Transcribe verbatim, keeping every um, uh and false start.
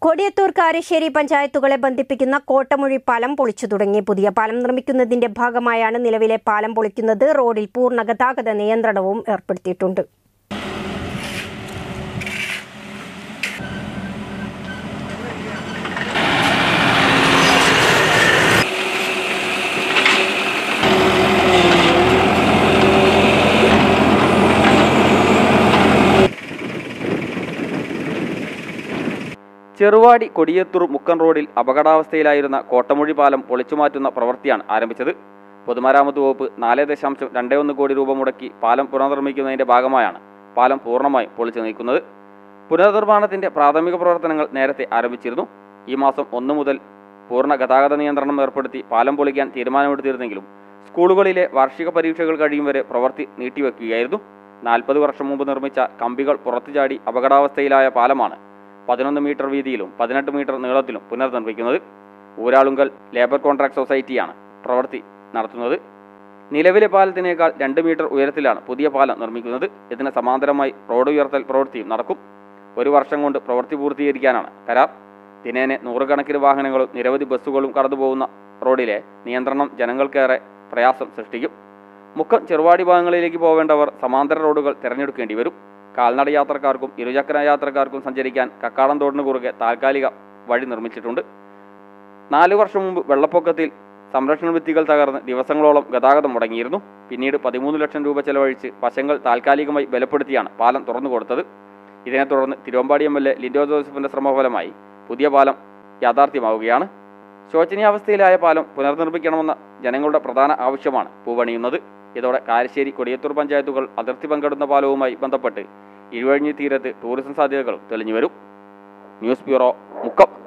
കൊടിയത്തൂർ കാരശ്ശേരി പഞ്ചായത്തുകളെ ബന്ധിപ്പിക്കുന്ന കോട്ടമുഴി പാലം പൊളിച്ചു തുടങ്ങി. പുതിയ പാലം നിർമ്മിക്കുന്നതിന്റെ ഭാഗമായാണ് നിലവിലെ പാലം പൊളിക്കുന്നത്. റോഡിൽ പൂർണ്ണ ഗതാഗത നിയന്ത്രണവും ഏർപ്പെടുത്തിയിട്ടുണ്ട്. ചെറുവാടി കൊടിയത്തൂർ മുക്കൻ റോഡിൽ അപകടാവസ്ഥയിലായിരുന്ന കോട്ടമുഴി പാലം പൊളിച്ചുമാറ്റുന്ന പ്രവൃത്തിയാണ് ആരംഭിച്ചത്. പൊതുമരാമത്ത് വകുപ്പ് നാല് ദശാംശം രണ്ട് ഒന്ന് കോടി രൂപ മുടക്കി പാലം പുനർനിർമ്മിക്കുന്നതിന്റെ ഭാഗമായാണ് പാലം പൂർണ്ണമായും പൊളിച്ചു നീക്കുന്നത്. പുനർനിർമ്മാണത്തിന്റെ പ്രാഥമിക പ്രവർത്തനങ്ങൾ നേരത്തെ ആരംഭിച്ചിരുന്നു. ഈ മാസം ഒന്ന് മുതൽ പൂർണ്ണ ഗതാഗത നിയന്ത്രണം ഏർപ്പെടുത്തി പാലം പൊളിക്കാൻ തീരുമാനമെടുത്തിരുന്നെങ്കിലും സ്കൂളുകളിലെ വാർഷിക പരീക്ഷകൾ കഴിയും വരെ പ്രവൃത്തി നീട്ടിവെക്കുകയായിരുന്നു. നാൽപ്പത് വർഷം മുമ്പ് നിർമ്മിച്ച കമ്പികൾ പുറത്തുചാടി അപകടാവസ്ഥയിലായ പാലമാണ് പതിനൊന്ന് മീറ്റർ വീതിയിലും പതിനെട്ട് മീറ്റർ നീളത്തിലും പുനർനിർമ്മിക്കുന്നത്. ഊരാളുങ്കൽ ലേബർ കോൺട്രാക്ട് സൊസൈറ്റിയാണ് പ്രവൃത്തി നടത്തുന്നത്. നിലവിലെ പാലത്തിനേക്കാൾ രണ്ട് മീറ്റർ ഉയരത്തിലാണ് പുതിയ പാലം നിർമ്മിക്കുന്നത്. ഇതിന് സമാന്തരമായി റോഡ് ഉയർത്തൽ പ്രവൃത്തിയും നടക്കും. ഒരു വർഷം കൊണ്ട് പ്രവൃത്തി പൂർത്തീകരിക്കാനാണ് കരാർ. ദിനേനെ നൂറുകണക്കിന് വാഹനങ്ങളും നിരവധി ബസ്സുകളും കടന്നുപോകുന്ന റോഡിലെ നിയന്ത്രണം ജനങ്ങൾക്കേറെ പ്രയാസം സൃഷ്ടിക്കും. മുക്കം ചെറുവാടി ഭാഗങ്ങളിലേക്ക് പോവേണ്ടവർ സമാന്തര റോഡുകൾ തിരഞ്ഞെടുക്കേണ്ടി വരും. കാൽനട യാത്രക്കാർക്കും ഇരുചക്ര യാത്രക്കാർക്കും സഞ്ചരിക്കാൻ കക്കാടം തോടിന് കുറുകെ താൽക്കാലിക വഴി നിർമ്മിച്ചിട്ടുണ്ട്. നാലു വർഷം മുമ്പ് വെള്ളപ്പൊക്കത്തിൽ സംരക്ഷണ ഭിത്തികൾ തകർന്ന് ദിവസങ്ങളോളം ഗതാഗതം മുടങ്ങിയിരുന്നു. പിന്നീട് പതിമൂന്ന് ലക്ഷം രൂപ ചെലവഴിച്ച് വശങ്ങൾ താൽക്കാലികമായി ബലപ്പെടുത്തിയാണ് പാലം തുറന്നു കൊടുത്തത്. ഇതിനെ തുടർന്ന് Thiruvambady M L A Linto ജോസഫിന്റെ ശ്രമഫലമായി പുതിയ പാലം യാഥാർത്ഥ്യമാവുകയാണ്. ശോചനീയാവസ്ഥയിലായ പാലം പുനർനിർമ്മിക്കണമെന്ന ജനങ്ങളുടെ പ്രധാന ആവശ്യമാണ് പൂവണിയുന്നത്. ഇതോടെ കാരശ്ശേരി കൊടിയത്തൂർ പഞ്ചായത്തുകൾ അതിർത്തി പങ്കിടുന്ന പാലവുമായി ബന്ധപ്പെട്ട് ഇരുവഴിഞ്ഞി തീരത്ത് ടൂറിസം സാധ്യതകൾ തെളിഞ്ഞുവരും. News bureau, Mukkam.